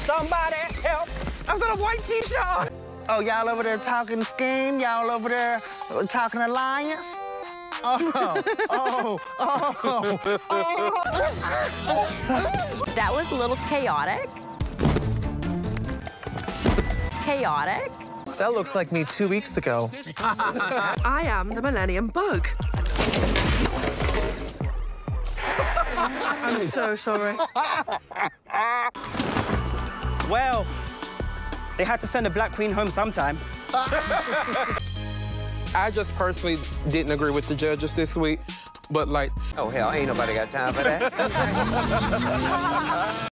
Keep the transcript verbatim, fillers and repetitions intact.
Somebody help. I've got a white t-shirt on. Oh, y'all over there talking scheme? Y'all over there talking alliance? Oh, oh, oh, oh. That was a little chaotic. Chaotic. That looks like me two weeks ago. I am the Millennium Bug. I'm so sorry. Well, they had to send the Black Queen home sometime. I just personally didn't agree with the judges this week, but like... Oh, hell, ain't nobody got time for that.